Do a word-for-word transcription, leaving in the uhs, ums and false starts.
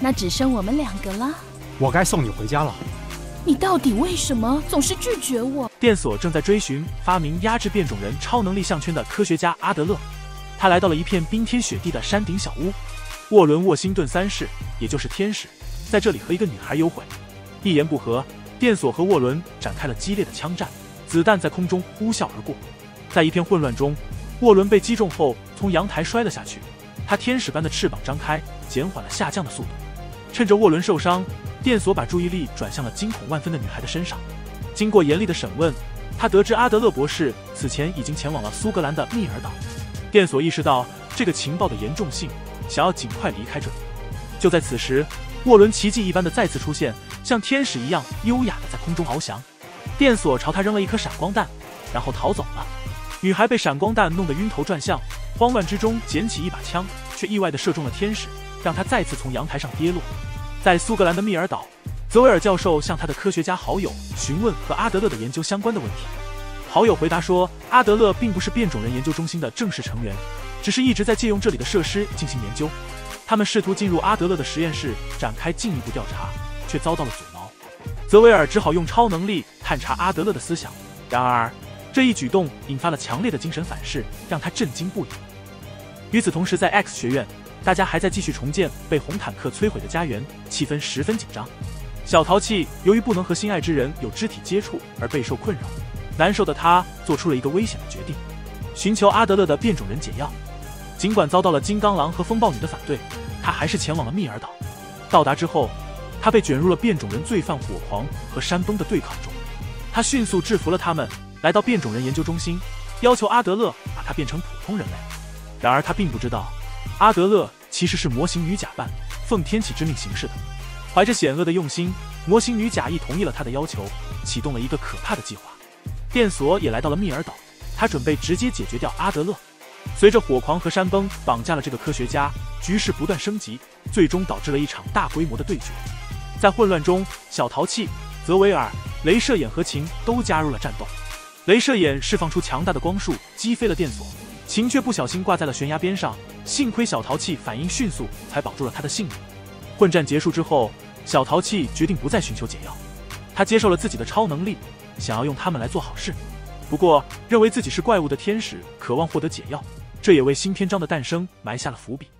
那只剩我们两个了。 我该送你回家了。 你到底为什么总是拒绝我？ 电索正在追寻发明压制变种人超能力项圈的科学家阿德勒，他来到了一片冰天雪地的山顶小屋。沃伦·沃辛顿三世，也就是天使，在这里和一个女孩幽会。一言不合，电索和沃伦展开了激烈的枪战，子弹在空中呼啸而过。在一片混乱中，沃伦被击中后从阳台摔了下去，他天使般的翅膀张开，减缓了下降的速度。趁着沃伦受伤，电索把注意力转向了惊恐万分的女孩的身上。经过严厉的审问，他得知阿德勒博士此前已经前往了苏格兰的密尔岛。电索意识到这个情报的严重性，想要尽快离开这里。就在此时，沃伦奇迹一般的再次出现，像天使一样优雅的在空中翱翔。电索朝他扔了一颗闪光弹，然后逃走了。女孩被闪光弹弄得晕头转向，慌乱之中捡起一把枪，却意外地射中了天使，让他再次从阳台上跌落。在苏格兰的密尔岛，泽维尔教授向他的科学家好友询问和阿德勒的研究相关的问题。好友回答说，阿德勒并不是变种人研究中心的正式成员，只是一直在借用这里的设施进行研究。他们试图进入阿德勒的实验室展开进一步调查，却遭到了阻挠。泽维尔只好用超能力探查阿德勒的思想，然而这一举动引发了强烈的精神反噬，让他震惊不已。与此同时，在 X 学院，大家还在继续重建被红坦克摧毁的家园，气氛十分紧张。小淘气由于不能和心爱之人有肢体接触而备受困扰，难受的他做出了一个危险的决定，寻求阿德勒的变种人解药。尽管遭到了金刚狼和风暴女的反对，他还是前往了密尔岛。到达之后，他被卷入了变种人罪犯火狂和山崩的对抗中。他迅速制服了他们，来到变种人研究中心，要求阿德勒把他变成普通人类。然而他并不知道，阿德勒其实是模型女假扮，奉天启之命行事的。怀着险恶的用心，模型女假意同意了他的要求，启动了一个可怕的计划。电索也来到了密尔岛，他准备直接解决掉阿德勒。随着火狂和山崩绑架了这个科学家，局势不断升级，最终导致了一场大规模的对决。在混乱中，小淘气、泽维尔、镭射眼和琴都加入了战斗。镭射眼释放出强大的光束，击飞了电索，琴却不小心挂在了悬崖边上，幸亏小淘气反应迅速，才保住了他的性命。混战结束之后，小淘气决定不再寻求解药，他接受了自己的超能力，想要用它们来做好事。不过，认为自己是怪物的天使渴望获得解药，这也为新篇章的诞生埋下了伏笔。